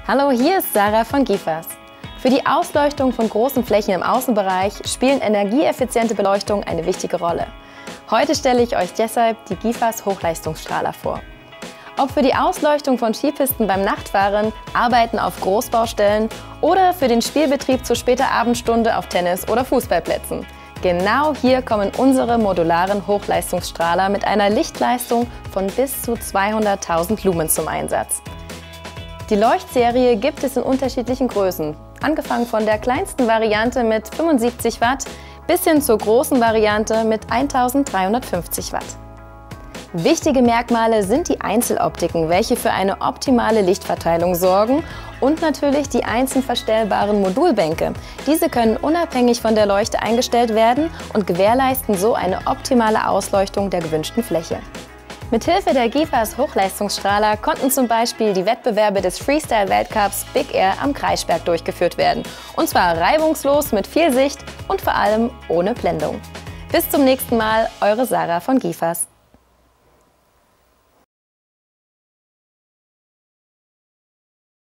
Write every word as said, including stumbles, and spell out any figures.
Hallo, hier ist Sarah von Gifas. Für die Ausleuchtung von großen Flächen im Außenbereich spielen energieeffiziente Beleuchtungen eine wichtige Rolle. Heute stelle ich euch deshalb die Gifas Hochleistungsstrahler vor. Ob für die Ausleuchtung von Skipisten beim Nachtfahren, Arbeiten auf Großbaustellen oder für den Spielbetrieb zur später Abendstunde auf Tennis- oder Fußballplätzen. Genau hier kommen unsere modularen Hochleistungsstrahler mit einer Lichtleistung von bis zu zweihunderttausend Lumen zum Einsatz. Die Leuchtserie gibt es in unterschiedlichen Größen, angefangen von der kleinsten Variante mit fünfundsiebzig Watt bis hin zur großen Variante mit eintausenddreihundertfünfzig Watt. Wichtige Merkmale sind die Einzeloptiken, welche für eine optimale Lichtverteilung sorgen, und natürlich die einzeln verstellbaren Modulbänke. Diese können unabhängig von der Leuchte eingestellt werden und gewährleisten so eine optimale Ausleuchtung der gewünschten Fläche. Mithilfe der Gifas Hochleistungsstrahler konnten zum Beispiel die Wettbewerbe des Freestyle-Weltcups Big Air am Kreisberg durchgeführt werden. Und zwar reibungslos, mit viel Sicht und vor allem ohne Blendung. Bis zum nächsten Mal, eure Sarah von Gifas.